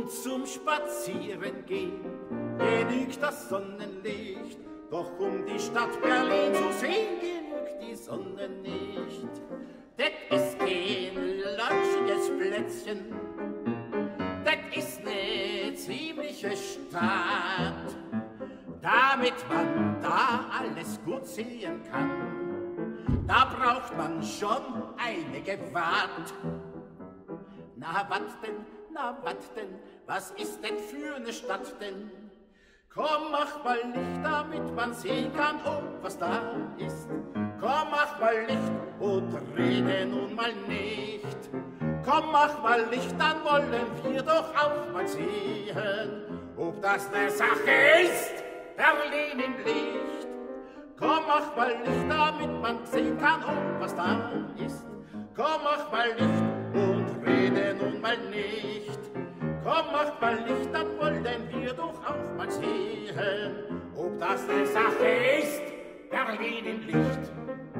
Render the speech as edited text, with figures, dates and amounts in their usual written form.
und zum Spazieren gehen genügt das Sonnenlicht. Doch um die Stadt Berlin zu sehen, genügt die Sonne nicht. Das ist kein lauschiges Plätzchen, das ist ne ziemliche Stadt, damit man da alles gut sehen kann. Da braucht man schon einige Watt. Na wat denn, was ist denn für ne Stadt denn? Komm, mach mal Licht, damit man sehen kann, oh, was da ist. Komm, mach mal Licht und rede nun mal nicht. Komm, mach mal Licht, dann wollen wir doch auch mal sehen, ob das ne Sache ist, Berlin im Licht. Komm, mach mal Licht, damit man sehen kann, oh, was da ist. Komm, mach mal Licht und rede nun mal nicht. Komm, mach mal Licht, dann wollen wir doch auch mal sehen, ob das ne Sache ist, Berlin im Licht.